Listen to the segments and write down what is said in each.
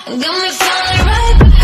and got me falling right back.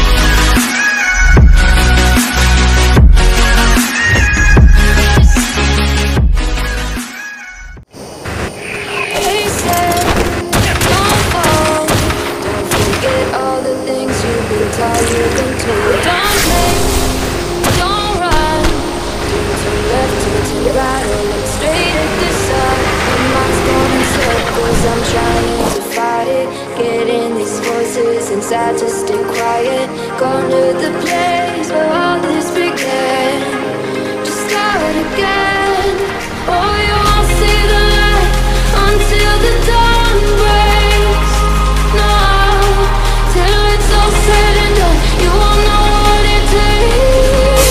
They said, don't fall, don't forget all the things you've been taught, you've been told. Don't think, don't run, don't turn left, turn right, or look straight at the sun. My mind's going in circles, I'm trying to fight it, getting these voices inside to stay quiet. Gone to the place where all this began, just start again. Oh, you won't see the light until the dawn breaks. No, till it's all said and done, you won't know what it takes.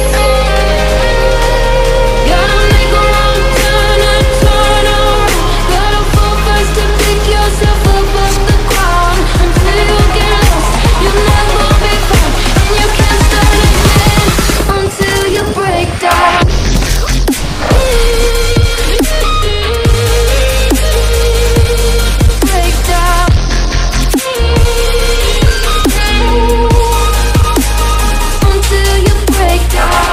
Gotta make a wrong turn and turn around. Gotta fall first to pick yourself up off the ground. Until you get lost, you'll never be found, and you can't start again until you break down. Break down. Until you break down.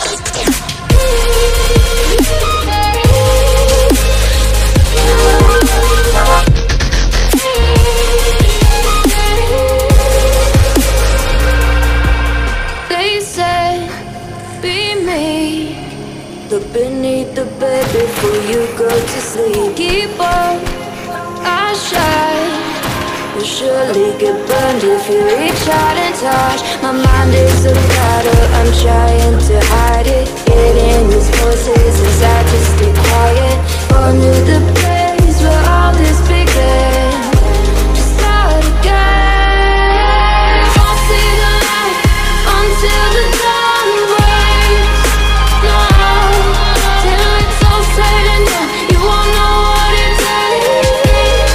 They said, be me. Look beneath the bed before you go to sleep. Keep on, I shine. You'll surely get burned if you reach out and touch. My mind is a battle, I'm trying to hide it. Getting these voices inside to stay quiet. Gone to the place where all this began, just start again. Won't see the light until the dawn breaks. No, till it's all said and done, you won't know what it takes.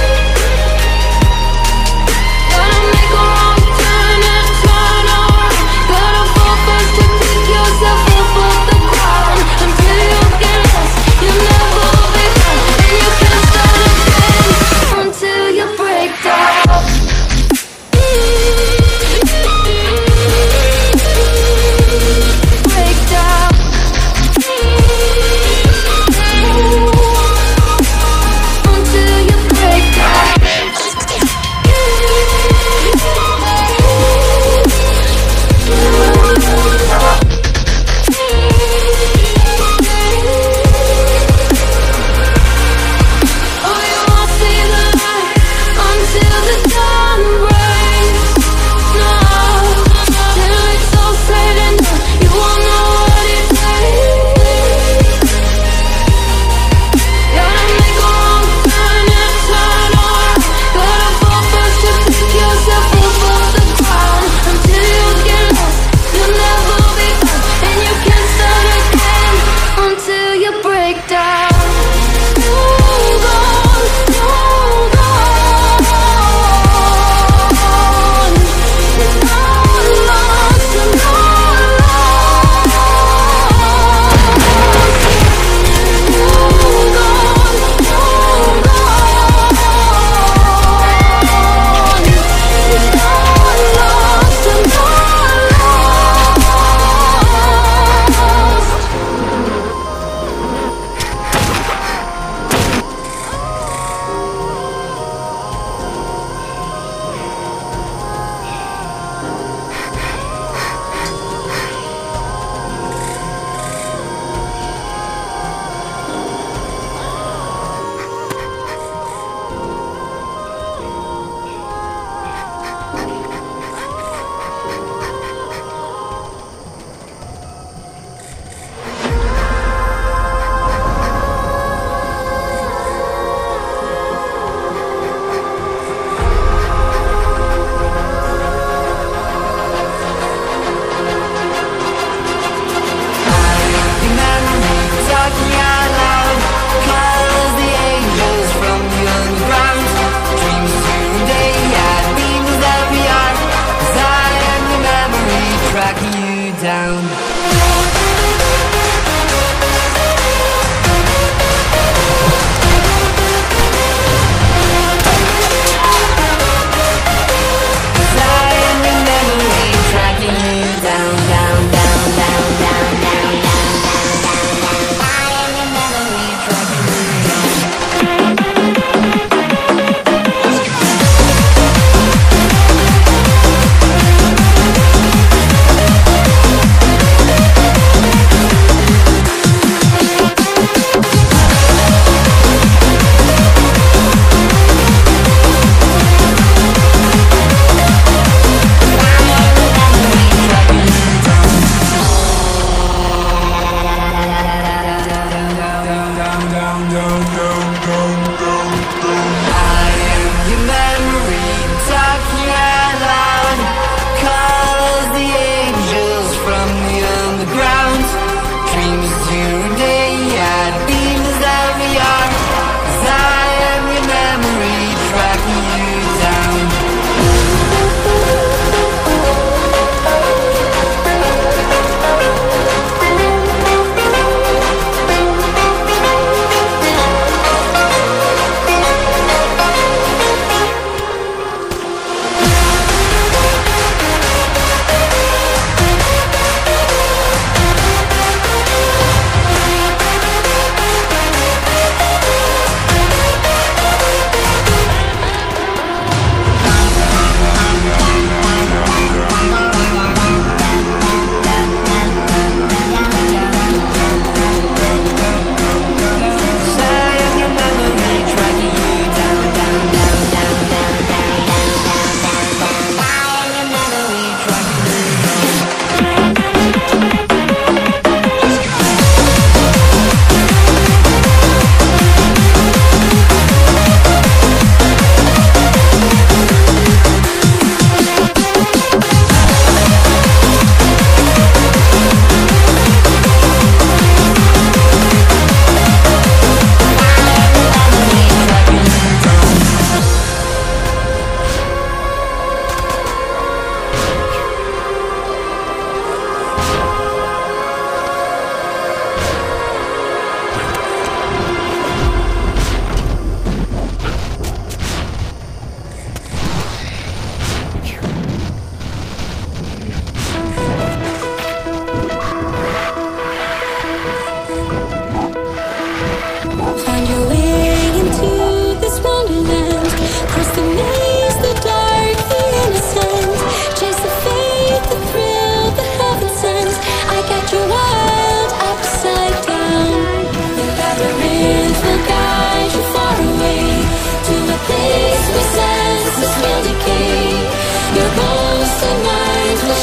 Gotta make a wrong turn and turn around. Gotta fall first to pick yourself up off the ground. Until you get lost, you'll never be found, and you can't start again until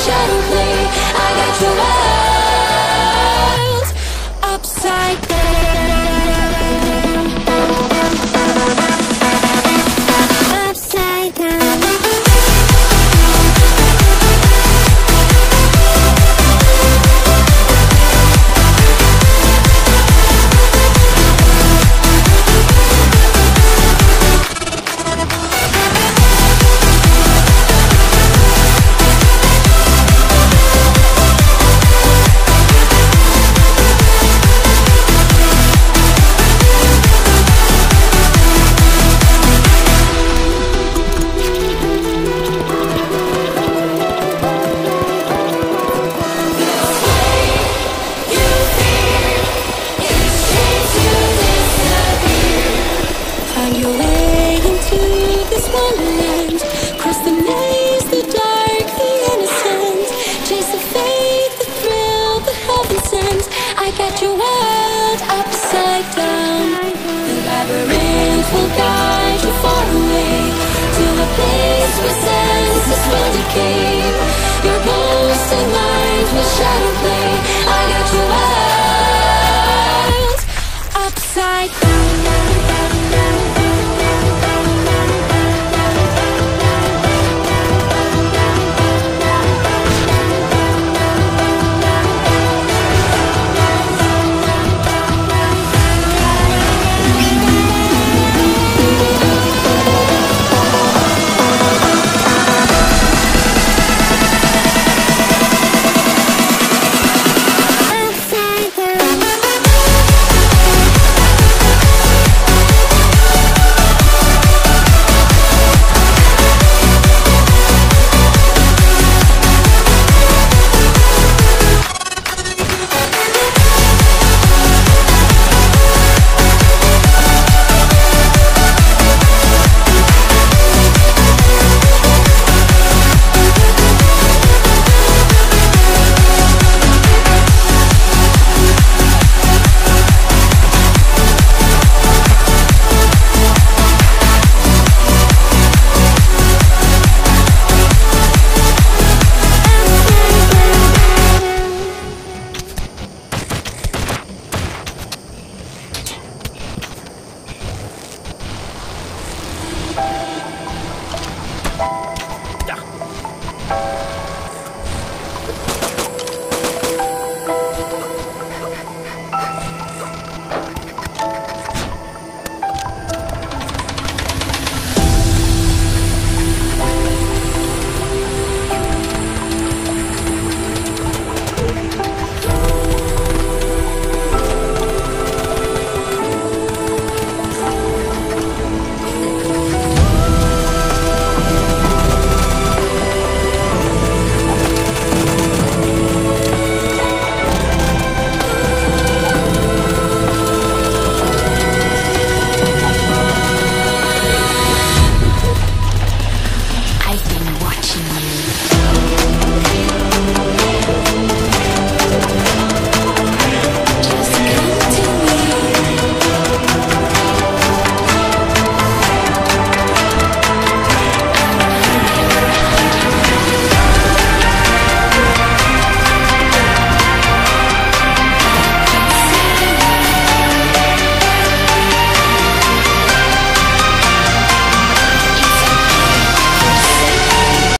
shadow play. I got your world upside down. Upside down. Find your way into this wonderland. Cross the maze, the dark, the innocent. Chase the faith, the thrill, the heaven sent. I got your world upside down. The labyrinth will guide you far away to a place where senses will decay.